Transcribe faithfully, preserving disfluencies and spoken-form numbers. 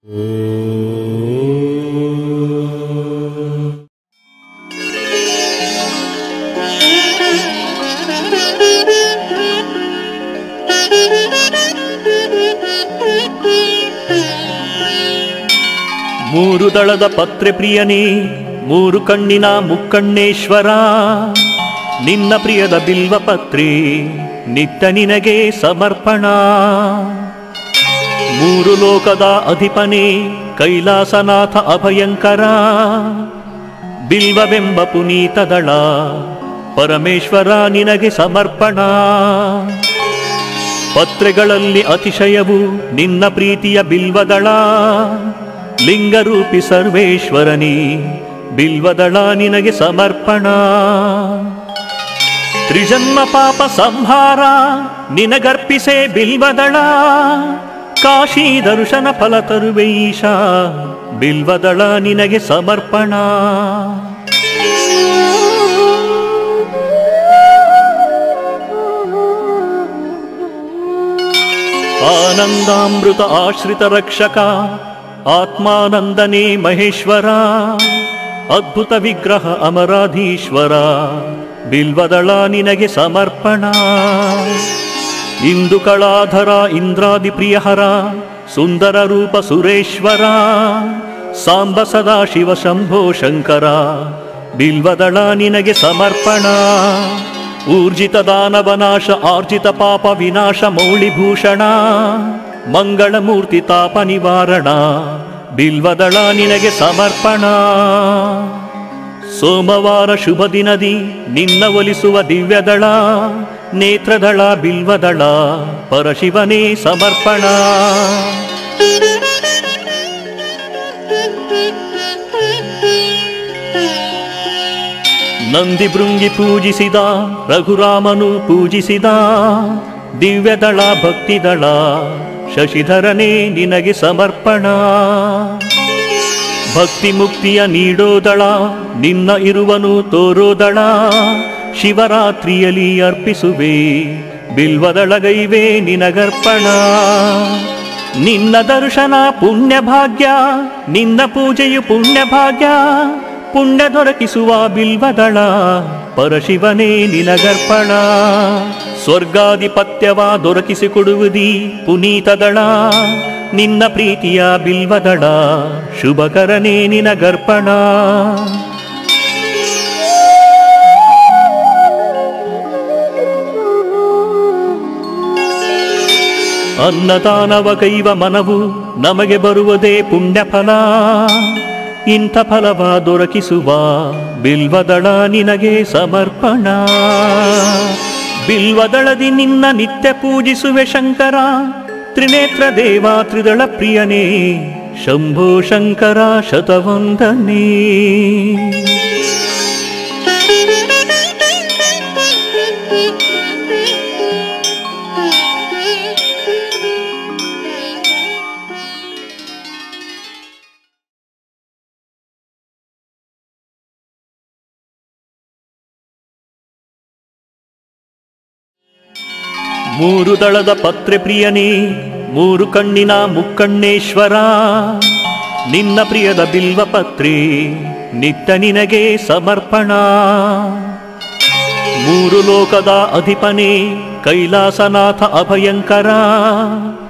ಮೂರು ದಳದ ಪತ್ರೆ ಪ್ರಿಯನೇ, ಮೂರು ಕಣ್ಣಿನ ಮುಕ್ಕಣ್ಣೇಶ್ವರ, ನಿನ್ನ ಪ್ರಿಯದ ಬಿಲ್ವ ಪತ್ರೆ ನಿತ್ಯ ನಿನಗೆ ಸಮರ್ಪಣ. ಮೂರು ಲೋಕದ ಅಧಿಪನೇ ಕೈಲಾಸನಾಥ ಅಭಯಂಕರ, ಬಿಲ್ವವೆಂಬ ಪುನೀತ ದಳ ಪರಮೇಶ್ವರ ನಿನಗೆ ಸಮರ್ಪಣ. ಪತ್ರೆಗಳಲ್ಲಿ ಅತಿಶಯವು ನಿನ್ನ ಪ್ರೀತಿಯ ಬಿಲ್ವದಳ, ಲಿಂಗರೂಪಿ ಸರ್ವೇಶ್ವರನಿ ಬಿಲ್ವದಳ ನಿನಗೆ ಸಮರ್ಪಣ. ತ್ರಿಜನ್ಮ ಪಾಪ ಸಂಹಾರ ನಿನಗರ್ಪಿಸೆ ಬಿಲ್ವದಳ, ಕಾಶಿ ದರ್ಶನ ಫಲ ತರುವೆ ಈಶಾ ಬಿಲ್ವದಳ ನಿನಗೆ ಸಮರ್ಪಣ. ಆನಂದಾಮೃತ ಆಶ್ರಿತ ರಕ್ಷಕ ಆತ್ಮಾನಂದನೇ ಮಹೇಶ್ವರ, ಅದ್ಭುತ ವಿಗ್ರಹ ಅಮರಾಧೀಶ್ವರ ಬಿಲ್ವದಳ ನಿನಗೆ ಸಮರ್ಪಣ. ಇಂದು ಕಳಾಧರ ಇಂದ್ರಾದಿ ಪ್ರಿಯಹರ ಸುಂದರ ರೂಪ ಸುರೇಶ್ವರ, ಸಾಂಬ ಸದಾ ಶಿವ ಶಂಭೋ ಶಂಕರ ಬಿಲ್ವದಳ ನಿನಗೆ ಸಮರ್ಪಣ. ಊರ್ಜಿತ ದಾನವನಾಶ ಆರ್ಜಿತ ಪಾಪ ವಿನಾಶ ಮೌಳಿಭೂಷಣ, ಮಂಗಳ ಮೂರ್ತಿ ತಾಪ ನಿವಾರಣ ಬಿಲ್ವದಳ ನಿನಗೆ ಸಮರ್ಪಣ. ಸೋಮವಾರ ಶುಭ ದಿನದಿ ನಿನ್ನ ಒಲಿಸುವ ದಿವ್ಯದಳ, ನೇತ್ರದಳ ಬಿಲ್ವದಳ ಪರಶಿವನೇ ಸಮರ್ಪಣ. ನಂದಿ ಭೃಂಗಿ ಪೂಜಿಸಿದ ರಘುರಾಮನು ಪೂಜಿಸಿದ ದಿವ್ಯದಳ ಭಕ್ತಿದಳ, ಶಶಿಧರನೇ ನಿನಗೆ ಸಮರ್ಪಣ. ಭಕ್ತಿ ಮುಕ್ತಿಯ ನೀಡೋದಳ ನಿನ್ನ ಇರುವನು ತೋರೋದಳ, ಶಿವರಾತ್ರಿಯಲ್ಲಿ ಅರ್ಪಿಸುವೆ ಬಿಲ್ವದಳಗೈವೆ ನಿನಗರ್ಪಣ. ನಿನ್ನ ದರ್ಶನ ಪುಣ್ಯ ಭಾಗ್ಯ, ನಿನ್ನ ಪೂಜೆಯು ಪುಣ್ಯ ಭಾಗ್ಯ, ಪುಣ್ಯ ದೊರಕಿಸುವ ಬಿಲ್ವದಳ ಪರಶಿವನೇ ನಿನಗರ್ಪಣ. ಸ್ವರ್ಗಾಧಿಪತ್ಯವ ದೊರಕಿಸಿಕೊಡುವುದಿ ಪುನೀತದಳ, ನಿನ್ನ ಪ್ರೀತಿಯ ಬಿಲ್ವದಳ ಶುಭಕರನೇ ನಿನಗರ್ಪಣ. ಅನ್ನದಾನವ ಕೈವ ಮನವು ನಮಗೆ ಬರುವುದೇ ಪುಣ್ಯ ಫಲ, ಇಂಥ ಫಲವ ದೊರಕಿಸುವ ಬಿಲ್ವದಳ ನಿನಗೆ ಸಮರ್ಪಣ. ಬಿಲ್ವದಳದಿ ನಿನ್ನ ನಿತ್ಯ ಪೂಜಿಸುವೆ ಶಂಕರ, ತ್ರಿನೇತ್ರ ದೇವ ತ್ರಿದಳ ಪ್ರಿಯನೇ ಶಂಭೋ ಶಂಕರ ಶತವಂದನೇ. ಮೂರು ದಳದ ಪತ್ರೆ ಪ್ರಿಯನೇ, ಮೂರು ಕಣ್ಣಿನ ಮುಕ್ಕಣ್ಣೇಶ್ವರ, ನಿನ್ನ ಪ್ರಿಯದ ಬಿಲ್ವ ಪತ್ರೆ ನಿತ್ಯ ನಿನಗೆ ಸಮರ್ಪಣ. ಮೂರು ಲೋಕದ ಅಧಿಪನೇ ಕೈಲಾಸನಾಥ ಅಭಯಂಕರ,